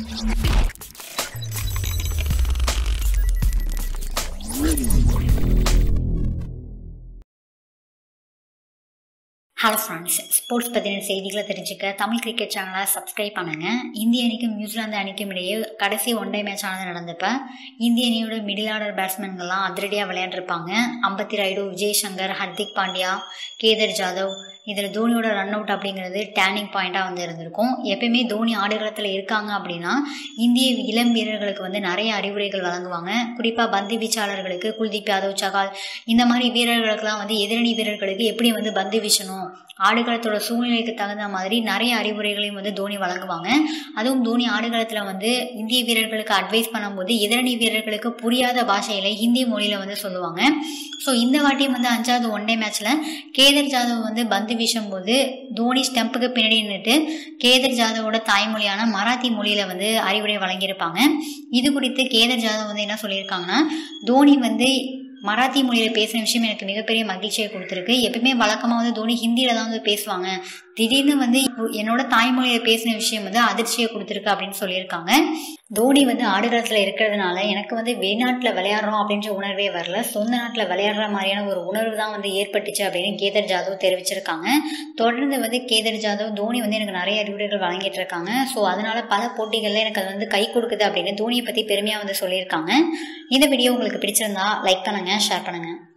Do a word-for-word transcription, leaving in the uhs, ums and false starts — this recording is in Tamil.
ஹலோ ஃப்ரெண்ட்ஸ், ஸ்போர்ட்ஸ் பற்றின செய்திகளை தெரிஞ்சுக்க தமிழ் கிரிக்கெட் சேனலை சப்ஸ்கிரைப் பண்ணுங்கள். இந்திய அணிக்கும் நியூசிலாந்து அணிக்கும் இடையே கடைசி ஒன் டே மேட்ச் ஆனது நடந்தப்போ இந்திய அணியோட மிடில் ஆர்டர் பேட்ஸ்மேன்கள்லாம் அதிரடியாக விளையாண்டுருப்பாங்க. அம்பத்தி ராயுடு, விஜய் சங்கர், ஹர்திக் பாண்டியா, கேதர் ஜாதவ். இதில் தோனியோட ரன் அவுட் அப்படிங்கிறது டேர்னிங் பாயிண்ட்டாக வந்து இருந்திருக்கும். எப்பயுமே தோனி ஆடுகளத்தில் இருக்காங்க அப்படின்னா இந்திய இளம் வீரர்களுக்கு வந்து நிறைய அறிவுரைகள் வழங்குவாங்க. குறிப்பாக பந்து வீச்சாளர்களுக்கு குல்தீப் யாதவ், சகால் இந்த மாதிரி வீரர்களுக்கெல்லாம் வந்து எதிரணி வீரர்களுக்கு எப்படி வந்து பந்து வீசணும், ஆடுகளத்தோட சூழ்நிலைக்கு தகுந்த மாதிரி நிறைய அறிவுரைகளையும் வந்து தோனி வழங்குவாங்க. அதுவும் தோனி ஆடுகளத்தில் வந்து இந்திய வீரர்களுக்கு அட்வைஸ் பண்ணும்போது எதிரணி வீரர்களுக்கு புரியாத பாஷையில் ஹிந்தி மொழியில் வந்து சொல்லுவாங்க. ஸோ இந்த வாட்டியும் வந்து அஞ்சாவது ஒன் டே மேட்ச்சில் கேதர் ஜாதவ் வந்து பந்து வீசும்போது தோனி ஸ்டெம்புக்கு பின்னாடி நின்றுட்டு கேதர் ஜாதவோட தாய்மொழியான மராத்தி மொழியில் வந்து அறிவுரை வழங்கியிருப்பாங்க. இது குறித்து கேதர் ஜாதவ் வந்து என்ன சொல்லியிருக்காங்கன்னா, தோனி வந்து மராத்தி மொழியில் பேசின விஷயம் எனக்கு மிகப்பெரிய மகிழ்ச்சியை கொடுத்துருக்கு. எப்பவுமே வழக்கமாக வந்து தோனி ஹிந்தியில் தான் வந்து பேசுவாங்க. திடீர்னு வந்து என்னோட தாய்மொழியில் பேசின விஷயம் வந்து அதிர்ச்சியை கொடுத்துருக்கு அப்படின்னு சொல்லியிருக்காங்க. தோனி வந்து ஆடுகளத்தில் இருக்கிறதுனால எனக்கு வந்து வெளிநாட்டில் விளையாடுறோம் அப்படின்ற உணர்வே வரல, சொந்த நாட்டில் விளையாடுற மாதிரியான ஒரு உணர்வு தான் வந்து ஏற்பட்டுச்சு அப்படின்னு கேதர் ஜாதவ் தெரிவிச்சிருக்காங்க. தொடர்ந்து வந்து கேதர் ஜாதவ் தோனி வந்து எனக்கு நிறைய அறிவுரைகள் வழங்கிட்டு இருக்காங்க. ஸோ அதனால பல போட்டிகளில் எனக்கு அது வந்து கை கொடுக்குது அப்படின்னு தோனியை பற்றி பெருமையாக வந்து சொல்லியிருக்காங்க. இந்த வீடியோ உங்களுக்கு பிடிச்சிருந்தா லைக் பண்ணுங்க, ஷேர் பண்ணுங்க.